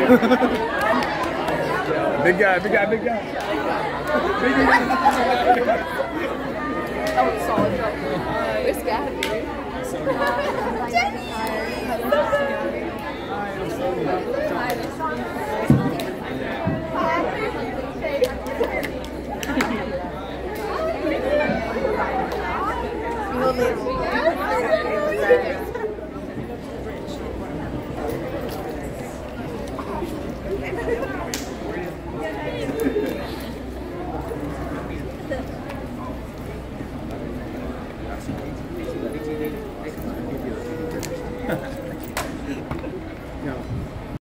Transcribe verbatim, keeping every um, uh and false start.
Big guy, big guy, big guy. Big guy. That was solid. Where's Gabby? Jenny!